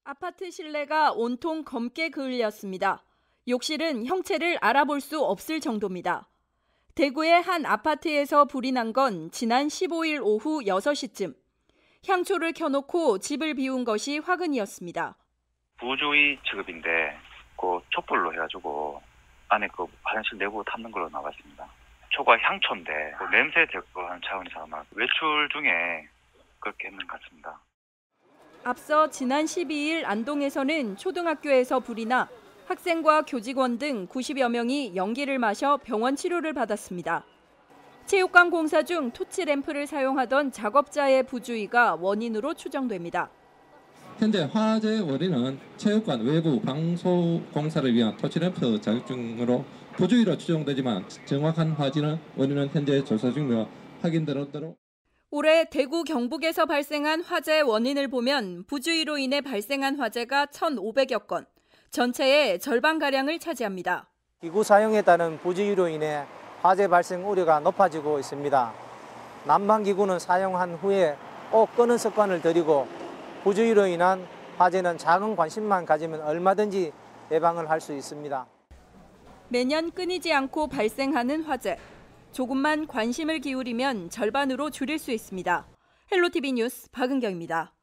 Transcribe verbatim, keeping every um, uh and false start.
아파트 실내가 온통 검게 그을렸습니다. 욕실은 형체를 알아볼 수 없을 정도입니다. 대구의 한 아파트에서 불이 난 건 지난 십오일 오후 여섯 시쯤. 향초를 켜놓고 집을 비운 것이 화근이었습니다. 부주의 취급인데 그 촛불로 해가지고 안에 그 화장실 내부 탔는 걸로 나왔습니다. 초가 향초인데 그 냄새 제거하는 차원에서 아마 외출 중에 그렇게 했는 것 같습니다. 앞서 지난 십이일 안동에서는 초등학교에서 불이 나 학생과 교직원 등 구십여 명이 연기를 마셔 병원 치료를 받았습니다. 체육관 공사 중 토치 램프를 사용하던 작업자의 부주의가 원인으로 추정됩니다. 현재 화재 원인은 체육관 외부 방수 공사를 위한 토치램프 작업 중으로 부주의로 추정되지만 정확한 화재 원인은 현재 조사 중이며 확인되도록. 올해 대구 경북에서 발생한 화재 원인을 보면 부주의로 인해 발생한 화재가 천오백여 건, 전체의 절반가량을 차지합니다. 기구 사용에 따른 부주의로 인해 화재 발생 우려가 높아지고 있습니다. 난방기구는 사용한 후에 꼭 끄는 습관을 들이고 부주의로 인한 화재는 작은 관심만 가지면 얼마든지 예방을 할 수 있습니다. 매년 끊이지 않고 발생하는 화재. 조금만 관심을 기울이면 절반으로 줄일 수 있습니다. 헬로티비 뉴스 박은경입니다.